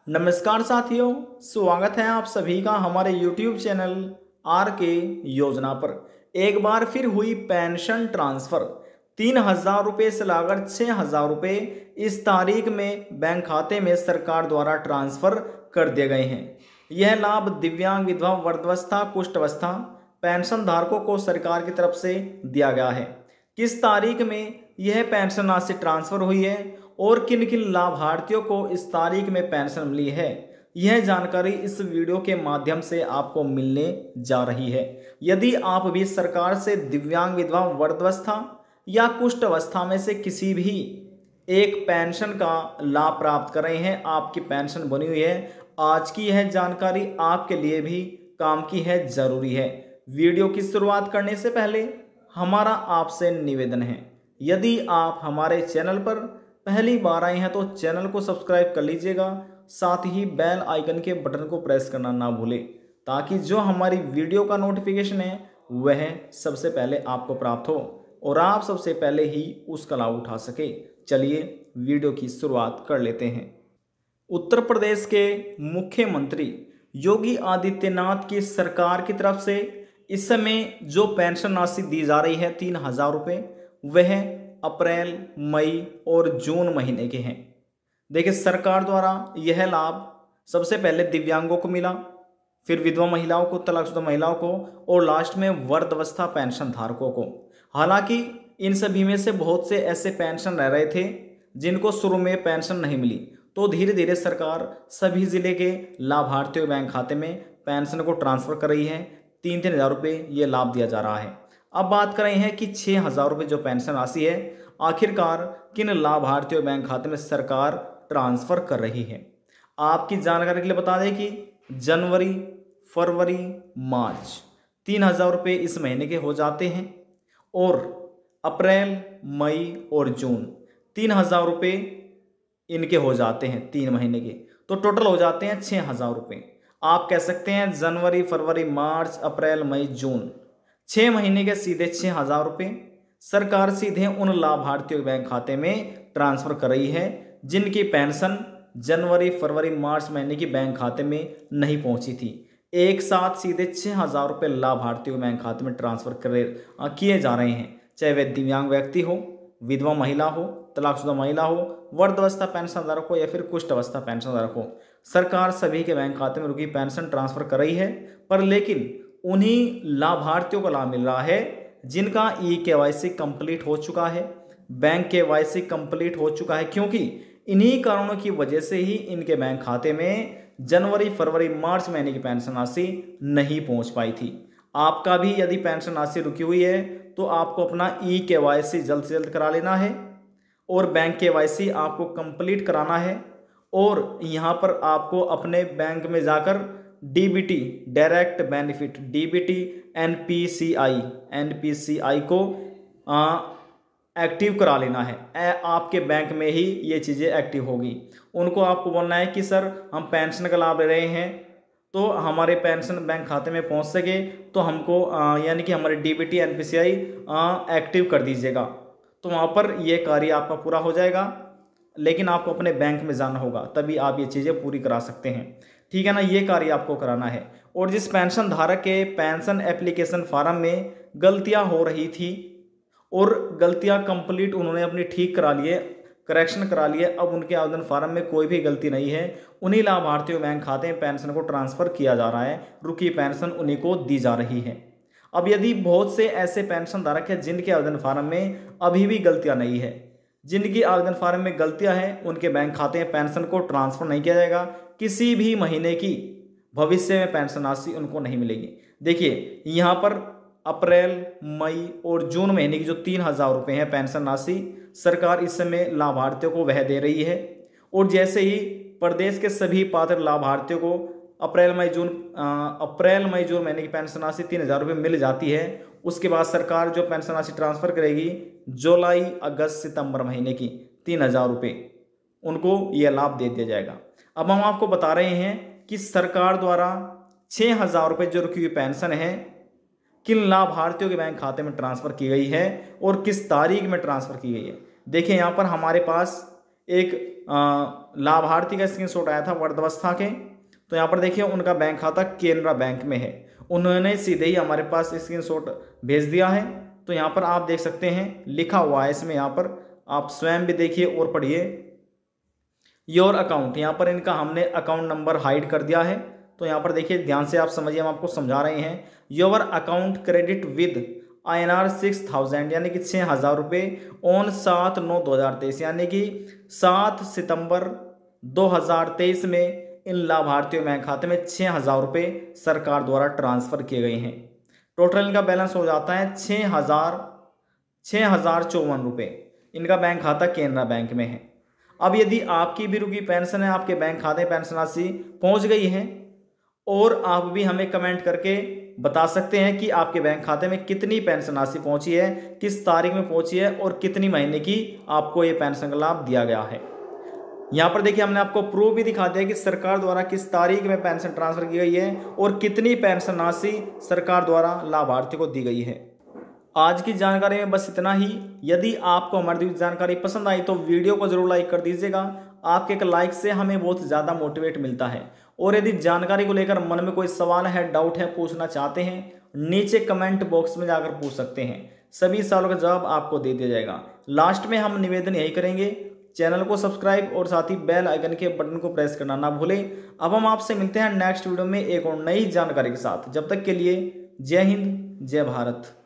नमस्कार साथियों, स्वागत है आप सभी का हमारे YouTube चैनल आर के योजना पर। एक बार फिर हुई पेंशन ट्रांसफ़र। 3,000 रुपये से लाकर 6,000 रुपये इस तारीख में बैंक खाते में सरकार द्वारा ट्रांसफ़र कर दिए गए हैं। यह लाभ दिव्यांग, विधवा, वृद्धावस्था, कुष्ठावस्था पेंशन धारकों को सरकार की तरफ से दिया गया है। किस तारीख में यह पेंशन राशि ट्रांसफ़र हुई है और किन किन लाभार्थियों को इस तारीख में पेंशन मिली है, यह जानकारी इस वीडियो के माध्यम से आपको मिलने जा रही है। यदि आप भी सरकार से दिव्यांग, विधवा, वृद्धावस्था या कुष्ठ अवस्था में से किसी भी एक पेंशन का लाभ प्राप्त कर रहे हैं, आपकी पेंशन बनी हुई है, आज की यह जानकारी आपके लिए भी काम की है, ज़रूरी है। वीडियो की शुरुआत करने से पहले हमारा आपसे निवेदन है, यदि आप हमारे चैनल पर पहली बार आए हैं तो चैनल को सब्सक्राइब कर लीजिएगा, साथ ही बेल आइकन के बटन को प्रेस करना ना भूलें, ताकि जो हमारी वीडियो का नोटिफिकेशन है वह सबसे पहले आपको प्राप्त हो और आप सबसे पहले ही उसका लाभ उठा सके। चलिए वीडियो की शुरुआत कर लेते हैं। उत्तर प्रदेश के मुख्यमंत्री योगी आदित्यनाथ की सरकार की तरफ से इस समय जो पेंशन राशि दी जा रही है 3,000 रुपये, वह अप्रैल, मई और जून महीने के हैं। देखिए, सरकार द्वारा यह लाभ सबसे पहले दिव्यांगों को मिला, फिर विधवा महिलाओं को, तलाकशुदा महिलाओं को और लास्ट में वृद्धावस्था पेंशन धारकों को। हालांकि इन सभी में से बहुत से ऐसे पेंशन रह रहे थे जिनको शुरू में पेंशन नहीं मिली, तो धीरे धीरे सरकार सभी जिले के लाभार्थियों बैंक खाते में पेंशन को ट्रांसफ़र कर रही है। 3,000 रुपये ये लाभ दिया जा रहा है। अब बात कर रहे हैं कि 6,000 रुपये जो पेंशन राशि है, आखिरकार किन लाभार्थियों बैंक खाते में सरकार ट्रांसफ़र कर रही है। आपकी जानकारी के लिए बता दें कि जनवरी, फरवरी, मार्च 3,000 रुपये इस महीने के हो जाते हैं और अप्रैल, मई और जून 3,000 रुपये इनके हो जाते हैं 3 महीने के, तो टोटल हो जाते हैं 6,000 रुपये। आप कह सकते हैं जनवरी, फरवरी, मार्च, अप्रैल, मई, जून 6 महीने के सीधे 6,000 रुपये सरकार सीधे उन लाभार्थियों के बैंक खाते में ट्रांसफ़र कर रही है जिनकी पेंशन जनवरी, फरवरी, मार्च महीने की बैंक खाते में नहीं पहुंची थी। एक साथ सीधे 6,000 रुपये लाभार्थियों के बैंक खाते में ट्रांसफ़र किए जा रहे हैं, चाहे वह दिव्यांग व्यक्ति हो, विधवा महिला हो, तलाकशुदा महिला हो, वृद्धावस्था पेंशन धारक हो या फिर कुष्ठ अवस्था पेंशन धारक हो। सरकार सभी के बैंक खाते में रुकी पेंशन ट्रांसफ़र कर रही है, पर लेकिन उन्हीं लाभार्थियों को लाभ मिल रहा है जिनका KYC कंप्लीट हो चुका है, बैंक KYC कंप्लीट हो चुका है, क्योंकि इन्हीं कारणों की वजह से ही इनके बैंक खाते में जनवरी, फरवरी, मार्च महीने की पेंशन राशि नहीं पहुंच पाई थी। आपका भी यदि पेंशन राशि रुकी हुई है तो आपको अपना KYC जल्द से जल्द करा लेना है और बैंक KYC आपको कंप्लीट कराना है। और यहाँ पर आपको अपने बैंक में जाकर DBT, direct benefit, DBT, NPCI को एक्टिव करा लेना है। आपके बैंक में ही ये चीज़ें एक्टिव होगी। उनको आपको बोलना है कि सर हम पेंशन का लाभ ले रहे हैं, तो हमारे पेंशन बैंक खाते में पहुंच सके तो हमको यानी कि हमारे DBT, NPCI एक्टिव कर दीजिएगा। तो वहाँ पर ये कार्य आपका पूरा हो जाएगा, लेकिन आपको अपने बैंक में जाना होगा, तभी आप ये चीज़ें पूरी करा सकते हैं। ठीक है ना, ये कार्य आपको कराना है। और जिस पेंशन धारक के पेंशन एप्लीकेशन फार्म में गलतियां हो रही थी और गलतियां कंप्लीट उन्होंने अपनी ठीक करा लिए, करेक्शन करा लिए, अब उनके आवेदन फार्म में कोई भी गलती नहीं है, उन्हीं लाभार्थियों बैंक खाते में पेंशन को ट्रांसफ़र किया जा रहा है, रुकी पेंशन उन्हीं को दी जा रही है। अब यदि बहुत से ऐसे पेंशन धारक हैं जिनके आवेदन फार्म में अभी भी गलतियाँ नहीं है, जिनकी आवेदन फार्म में गलतियां हैं, उनके बैंक खाते में पेंशन को ट्रांसफ़र नहीं किया जाएगा। किसी भी महीने की भविष्य में पेंशन राशि उनको नहीं मिलेगी। देखिए, यहाँ पर अप्रैल, मई और जून महीने की जो 3,000 रुपये हैं पेंशन राशि सरकार इस समय लाभार्थियों को वह दे रही है। और जैसे ही प्रदेश के सभी पात्र लाभार्थियों को अप्रैल, मई, जून महीने की पेंशन राशि 3,000 रुपये मिल जाती है, उसके बाद सरकार जो पेंशन राशि ट्रांसफ़र करेगी जुलाई, अगस्त, सितंबर महीने की 3,000 रुपये उनको यह लाभ दे दिया जाएगा। अब हम आपको बता रहे हैं कि सरकार द्वारा 6,000 रुपये जो रुकी हुई पेंशन है किन लाभार्थियों के बैंक खाते में ट्रांसफ़र की गई है और किस तारीख में ट्रांसफ़र की गई है। देखिए, यहाँ पर हमारे पास एक लाभार्थी का स्क्रीनशॉट आया था वर्धावस्था के, तो यहाँ पर देखिए उनका बैंक खाता केनरा बैंक में है, उन्होंने सीधे ही हमारे पास स्क्रीनशॉट भेज दिया है। तो यहाँ पर आप देख सकते हैं लिखा हुआ है इसमें, यहाँ पर आप स्वयं भी देखिए और पढ़िए। योर अकाउंट, यहाँ पर इनका हमने अकाउंट नंबर हाइड कर दिया है। तो यहाँ पर देखिए ध्यान से आप समझिए, हम आपको समझा रहे हैं। Your account credit with INR 6000 यानी कि 6000 रुपये ऑन 7/9/2023 यानी कि 7 सितंबर 2023 में इन लाभार्थियों बैंक खाते में 6000 रुपये सरकार द्वारा ट्रांसफ़र किए गए हैं। टोटल इनका बैलेंस हो जाता है 6054 रुपये। इनका बैंक खाता केनरा बैंक में है। अब यदि आपकी भी रुकी पेंशन है, आपके बैंक खाते में पेंशन राशि पहुंच गई है, और आप भी हमें कमेंट करके बता सकते हैं कि आपके बैंक खाते में कितनी पेंशन राशि पहुंची है, किस तारीख में पहुंची है और कितनी महीने की आपको ये पेंशन का लाभ दिया गया है। यहाँ पर देखिए हमने आपको प्रूफ भी दिखा दिया कि सरकार द्वारा किस तारीख में पेंशन ट्रांसफर की गई है और कितनी पेंशन राशि सरकार द्वारा लाभार्थी को दी गई है। आज की जानकारी में बस इतना ही। यदि आपको हमारी दी जानकारी पसंद आई तो वीडियो को जरूर लाइक कर दीजिएगा। आपके एक लाइक से हमें बहुत ज़्यादा मोटिवेट मिलता है। और यदि जानकारी को लेकर मन में कोई सवाल है, डाउट है, पूछना चाहते हैं, नीचे कमेंट बॉक्स में जाकर पूछ सकते हैं। सभी सवालों का जवाब आपको दे दिया जाएगा। लास्ट में हम निवेदन यही करेंगे, चैनल को सब्सक्राइब और साथ ही बेल आइकन के बटन को प्रेस करना ना भूलें। अब हम आपसे मिलते हैं नेक्स्ट वीडियो में एक और नई जानकारी के साथ। जब तक के लिए जय हिंद, जय भारत।